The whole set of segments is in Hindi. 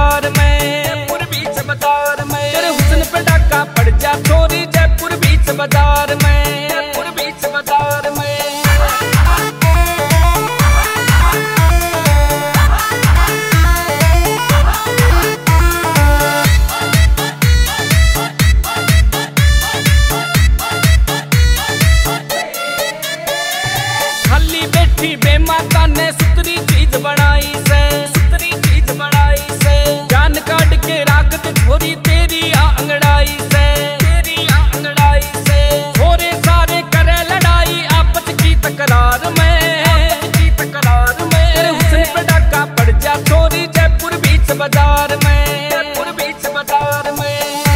बाजार में, जयपुर बीच बाजार में। तेरे हुस्न पे डाका पड़ जा छोरी जयपुर बीच बाजार में, जयपुर बीच बाजार में। खाली बैठी बेमाता ने सुतरी चीज बनाई से, सुतरी चीज बनाई से। जान काट के राख दे छोरी तेरी अंगड़ाई से, तेरी अंगड़ाई से। छोरे सारे करे लड़ाई आपस की तकरार में, आपस की तकरार में। तेरे हुस्न पे डाका पड़ जा छोरी जयपुर बीच बाजार में, जयपुर बीच बाजार में।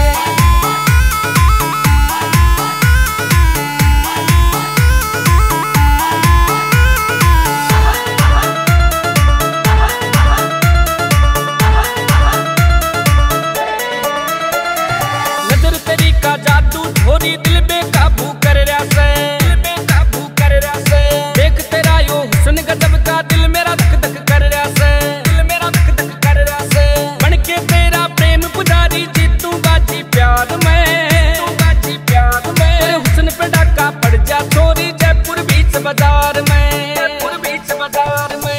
जादू छोरी दिल बेकाबू कर रहा से, दिल बेकाबू कर रहा से। देख तेरा यो हुस्न गजब का दिल मेरा धक धक कर रहा से, दिल मेरा धक धक कर रहा से। बन के तेरा प्रेम पुजारी जीतू बाजी प्यार में, जीतू बाजी प्यार में। तेरे हुस्न पे डाका पड़ जा छोरी जयपुर बीच बाजार में, जयपुर बीच बाजार में।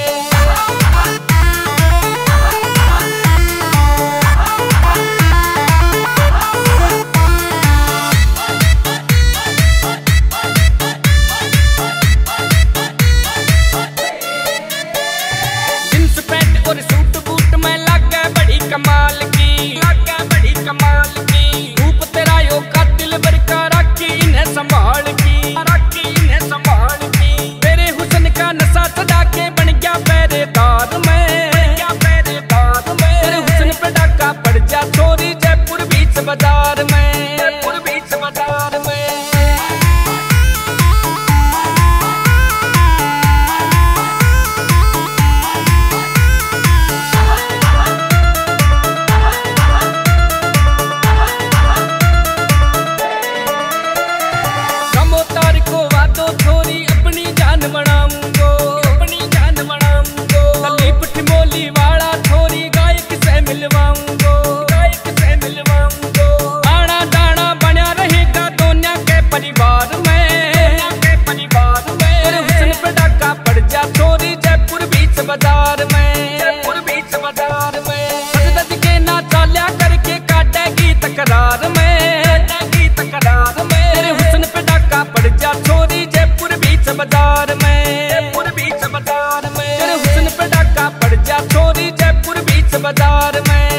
और सूट बूट में लागे बड़ी कमाल की, लागे बड़ी कमाल की। रूप तेरा यो कातिल बरका राखी इन्हें संभाल की, राखी इन्हें संभाल की। तेरे हुस्न का नशा चढ़ा के बन गया पहरेदार में, बन गया पहरेदार में। तेरे हुस्न पे डाका पड़ जा छोरी जयपुर बीच बाजार में, जयपुर बीच बाजार में। छोरी अपनी जान बनाऊंगो, अपनी जान बनाऊंगो। कली पठमोली वाला छोरी गायक से मिलवाऊंगो, गायक से मिलवाऊंगो। आना जाना बना रहेगा दोनों के परिवार में, दोनों के परिवार में। तेरे हुस्न पे डाका पड़ जा छोरी जयपुर बीच बाजार में, जयपुर बीच बाजार में। सज के ना चाल्या करके काटेगी तकरार में, काटेगी तकरार में। तेरे हुस्न पे डाका पड़ जा छोरी जयपुर बीच बाजार में, जयपुर बीच बाजार में। तेरे हुस्न पे डाका पड़ जा छोरी जयपुर बीच बाजार में।